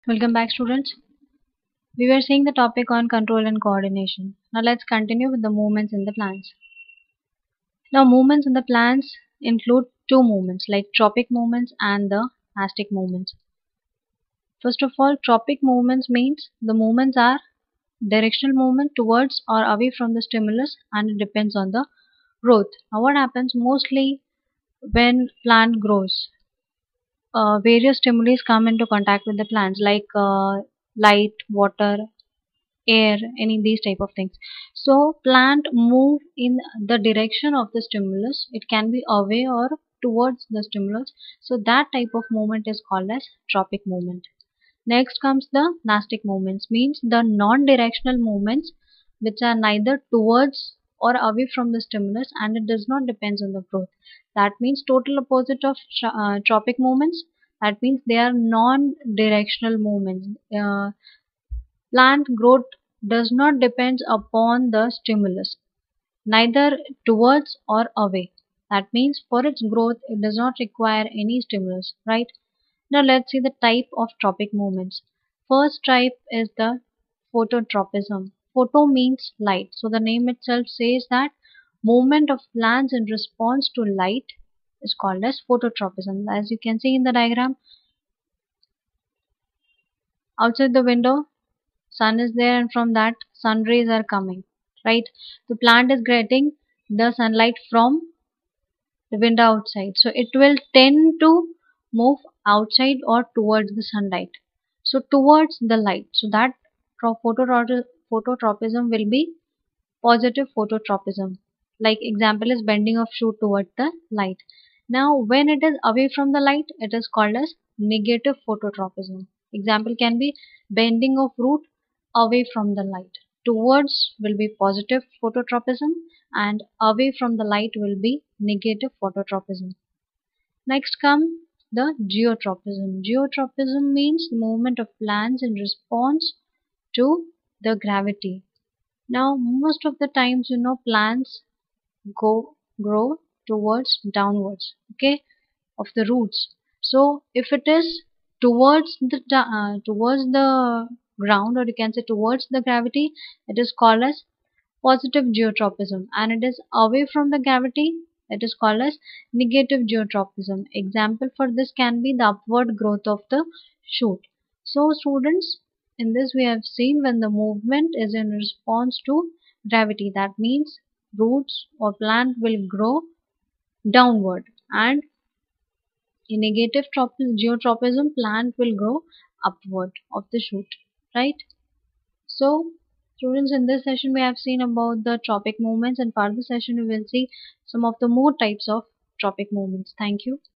Welcome back, students. We were seeing the topic on control and coordination. Now let's continue with the movements in the plants. Now movements in the plants include two movements like tropic movements and the nastic movements. First of all, tropic movements means the movements are directional movement towards or away from the stimulus and it depends on the growth. Now what happens mostly when plant grows? Various stimuli come into contact with the plants like light, water, air, any these type of things. So plant move in the direction of the stimulus. It can be away or towards the stimulus. So that type of movement is called as tropic movement. Next comes the nastic movements, means the non-directional movements which are neither towards or away from the stimulus and it does not depends on the growth. That means total opposite of tropic movements. That means they are non-directional movements. Plant growth does not depend upon the stimulus, neither towards or away. That means for its growth, it does not require any stimulus, right? Now let's see the type of tropic movements. First type is the phototropism. Photo means light. So the name itself says that movement of plants in response to light is called as phototropism. As you can see in the diagram, outside the window, sun is there and from that sun rays are coming, right? The plant is getting the sunlight from the window outside, so it will tend to move outside or towards the sunlight, so towards the light. So that phototropism will be positive phototropism. Like example is bending of shoot towards the light. Now when it is away from the light, it is called as negative phototropism. Example can be bending of root away from the light. Towards will be positive phototropism and away from the light will be negative phototropism. Next come the geotropism. Geotropism means movement of plants in response to the gravity. Now most of the times plants grow towards downwards, okay, of the roots. So if it is towards the ground, or you can say towards the gravity, it is called as positive geotropism, and it is away from the gravity, it is called as negative geotropism. Example for this can be the upward growth of the shoot. So students, in this we have seen when the movement is in response to gravity, that means roots or plant will grow downward, and in negative geotropism plant will grow upward of the shoot, right? So students, in this session we have seen about the tropic movements, and further session we will see some of the more types of tropic movements. Thank you.